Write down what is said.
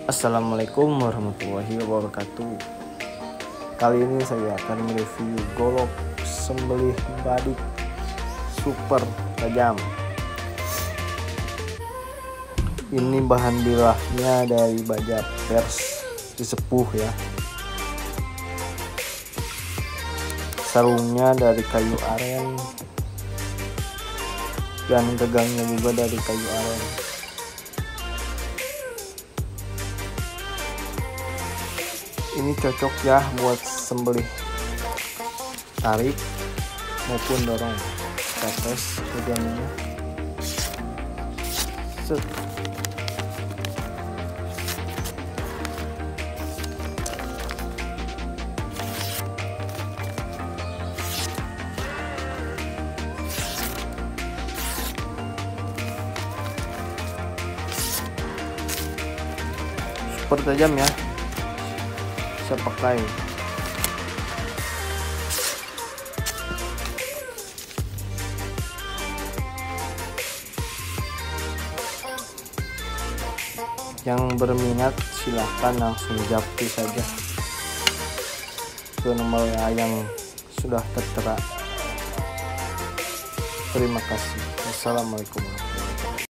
Assalamualaikum warahmatullahi wabarakatuh. Kali ini saya akan mereview golok sembelih badik super tajam. Ini bahan bilahnya dari baja pers disepuh ya. Sarungnya dari kayu aren dan tegangnya juga dari kayu aren. Ini cocok ya buat sembelih tarik maupun dorong. Kita tes tegangannya. Set. Super tajam ya, saya pakai. Yang berminat silahkan langsung japri saja ke nomor yang sudah tertera. Terima kasih. Wassalamualaikum warahmatullahi wabarakatuh.